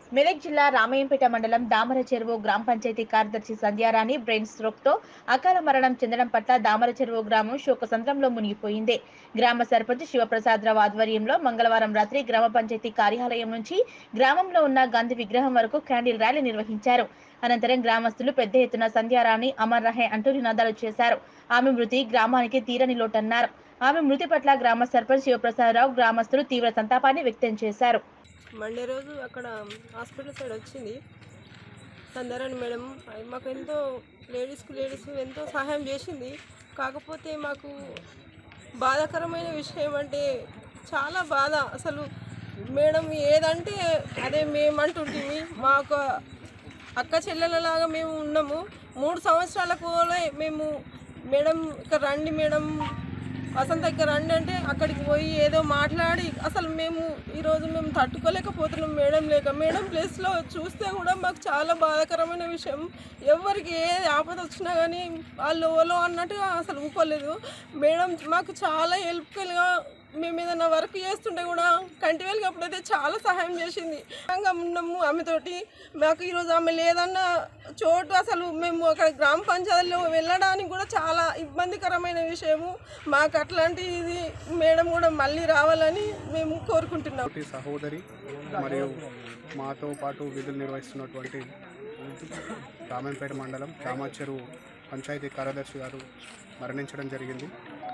మెదక్ జిల్లా రామయ్యంపేట మండలం దామర చెరువు గ్రామ పంచాయతీ కార్యదర్శి సంధ్యారాణి బ్రెయిన్ స్ట్రోక్ తో అకాల మరణం చెందడం పట్ల దామర చెరువు గ్రామం శోకసంద్రంలో మునిగిపోయింది. గ్రామ సర్పంచ్ శివప్రసాదరావు ఆధ్వర్యంలో మంగళవారం రాత్రి గ్రామ పంచాయతీ కార్యాలయం నుంచి గ్రామంలో ఉన్న గాంధీ విగ్రహం వరకు క్యాండిల్ ర్యాలీ నిర్వహించారు. అనంతరం గ్రామస్తులు పెద్ద ఎత్తున సంధ్యారాణి అమర్ రహే అంటూ నినాదాలు చేశారు. ఆమె మృతి గ్రామానికి తీరని లోటన్నారు. ఆమె మృతి పట్ల గ్రామ సర్పంచ్ శివప్రసాదరావు గ్రామస్తులు తీవ్ర సంతాపాన్ని వ్యక్తం చేశారు. మండే రోజు అక్కడ హాస్పిటల్ సైడ్ వచ్చింది సంధ్యారాణి మేడం. మాకు ఎంతో లేడీస్ ఎంతో సహాయం చేసింది. కాకపోతే మాకు బాధాకరమైన విషయం అంటే చాలా బాధ. అసలు మేడం ఏదంటే అదే మేమంటుంటిమి. మాకు అక్క చెల్లెలలాగా మేము ఉన్నాము. 3 సంవత్సరాలకు మేము మేడం ఇక్కడ రండి మేడం వసంత ఇక్కడ రండి అంటే అక్కడికి పోయి ఏదో మాట్లాడి అసలు ఈరోజు మేము తట్టుకోలేకపోతున్నాం మేడం లేక. మేడం ప్లేస్లో చూస్తే కూడా మాకు చాలా బాధాకరమైన విషయం. ఎవరికి ఏ ఆపద వచ్చినా కానీ వాళ్ళు ఓలో అన్నట్టుగా అసలు ఊకోలేదు. మేడం మాకు చాలా హెల్ప్ఫుల్గా మేము ఏదైనా వర్క్ చేస్తుంటే కూడా కంటివేలుగా అప్పుడైతే చాలా సహాయం చేసింది. ఉన్నాము ఆమెతోటి. మాకు ఈరోజు ఆమె లేదన్న చోటు అసలు మేము అక్కడ గ్రామ పంచాయతీలో వెళ్ళడానికి కూడా చాలా ఇబ్బందికరమైన విషయము. మాకు అట్లాంటిది మేడం కూడా మళ్ళీ రావాలని మేము కోరుకుంటున్నాం. సహోదరి మరియు మాతో పాటు విధులు నిర్వహిస్తున్నటువంటి రామయ్యంపేట మండలం దామర చెరువు పంచాయతీ కార్యదర్శి గారు మరణించడం జరిగింది.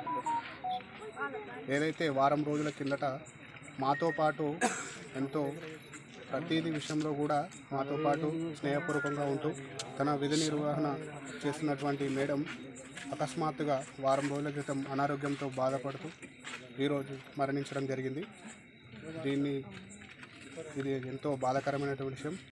ఏదైతే వారం రోజుల కిందట మాతో పాటు ఎంతో ప్రతిదీ విషయంలో కూడా మాతో పాటు స్నేహపూర్వకంగా ఉంటూ తన విధి నిర్వహణ చేస్తున్నటువంటి మేడం అకస్మాత్తుగా వారం రోజుల క్రితం అనారోగ్యంతో బాధపడుతూ ఈరోజు మరణించడం జరిగింది. ఇది ఎంతో బాధాకరమైనటువంటి విషయం.